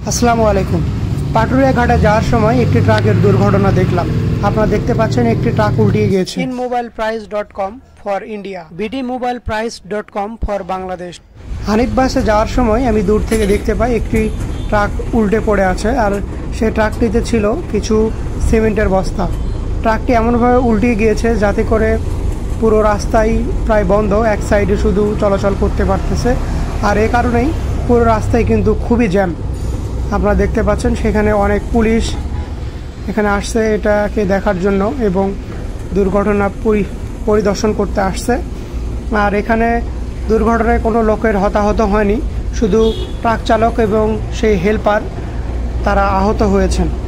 আসসালামু আলাইকুম। পাটুরিয়া ঘাটে যাওয়ার সময় একটি ট্রাকের দুর্ঘটনা দেখলাম। আপনারা দেখতে পাচ্ছেন একটি ট্রাক উল্টিয়ে গিয়েছে। inmobileprice.com for India, bdmobileprice.com for Bangladesh. Hanif বাসে যাওয়ার সময় আমি দূর থেকে দেখতে পাই একটি ট্রাক উল্টে পড়ে আছে, আর সেই ট্রাকটিতে ছিল কিছু সিমেন্টের বস্তা। ট্রাকটি এমনভাবে উল্টিয়ে গিয়েছে যাতে করে পুরো রাস্তাই প্রায় বন্ধ, এক সাইডে শুধু চলাচল করতে পারতেছে। আর এ কারণেই পুরো রাস্তায় কিন্তু খুবই জ্যাম। আপনারা দেখতে পাচ্ছেন সেখানে অনেক পুলিশ এখানে আসছে এটাকে দেখার জন্য এবং দুর্ঘটনা পরিদর্শন করতে আসছে। আর এখানে দুর্ঘটনায় কোনো লোকের হতাহত হয়নি, শুধু ট্রাক চালক এবং সেই হেল্পার তারা আহত হয়েছেন।